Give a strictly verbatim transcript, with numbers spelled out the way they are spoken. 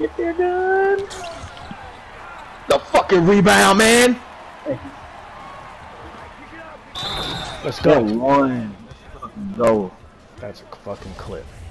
Get there, gun. The fucking rebound, man. Let's go. One. Let's fucking go. That's a fucking clip.